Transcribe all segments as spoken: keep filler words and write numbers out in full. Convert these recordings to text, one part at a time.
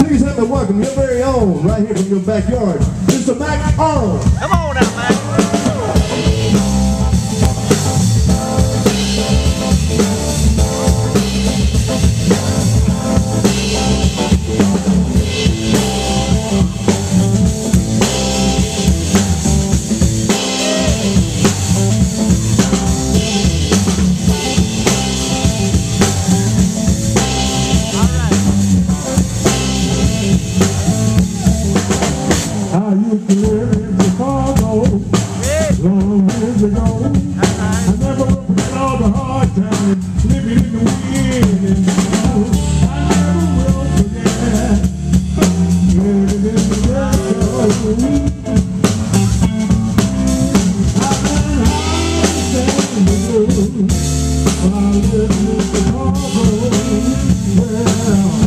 Please help me welcome your very own, right here from your backyard, Mister Mac Arnold. Come on now, Mac. I used to live in Chicago, long years ago. I never will forget all the hard times, living in the wind and the snow. I never will forget living in the ghetto. I've been hard to stand the blues while I lived in Chicago. Well,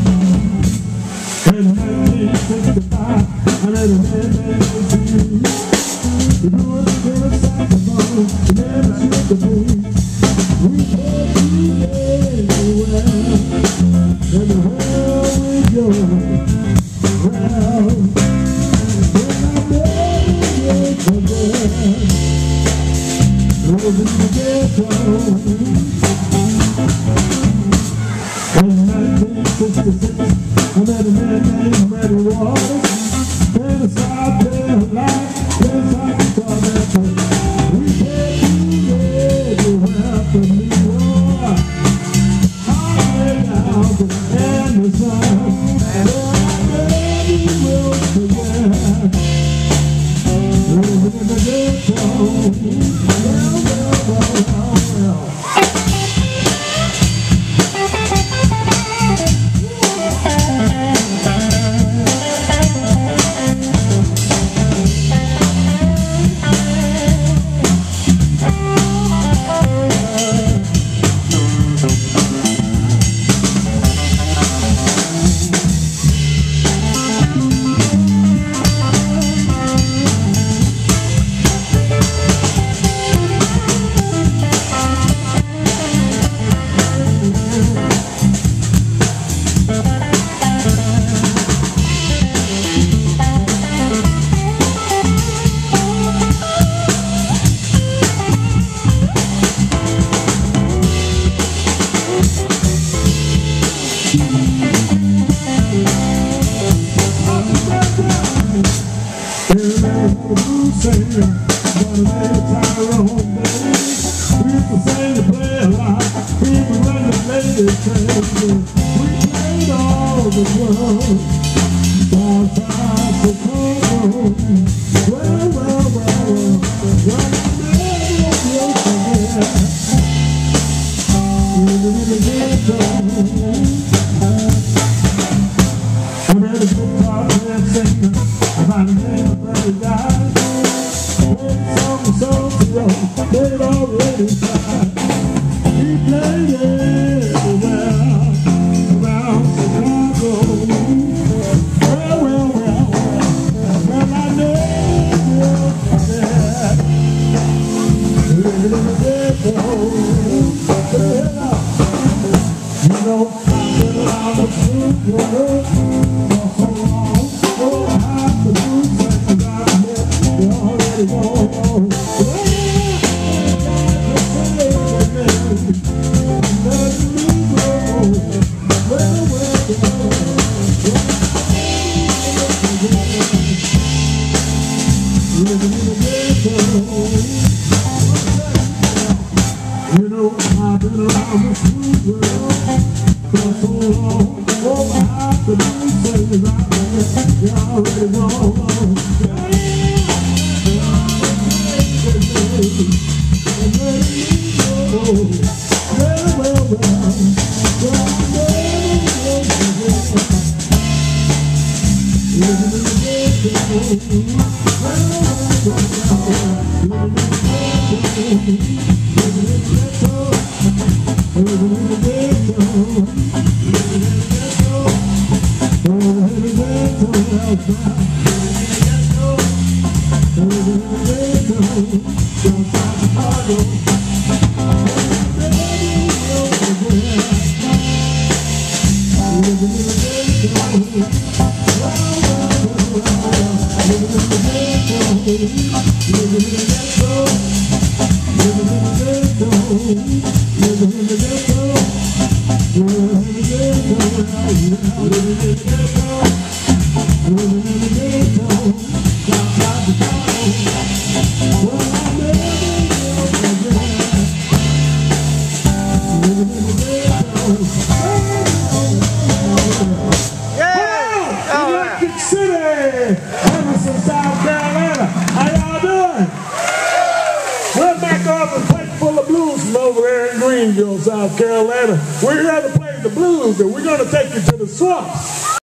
in nineteen sixty-five, I let a man make a dream. We grew up in a saxophone, we never skipped a beat. We can't be anywhere, anywhere we go. Well, when I never forget, I was in the ghetto. In nineteen sixty-six, I met a man named Reddy Waters. In a South Bend life, yes, I can call that place. We can't be everywhere from New York all the way down to Amazon. And I never will forget living in the ghetto. Well, well, well, well, well. You know, I've been around the sweet world for so long. Oh, I have to do things I bet you already know. Yeah, and let me go. Well, well, well, well, I never will forget living in the ghetto. Well, well, well, living in the ghetto. Living in the ghetto. Greenville, South Carolina. We're here to play the blues, and we're going to take you to the swamps.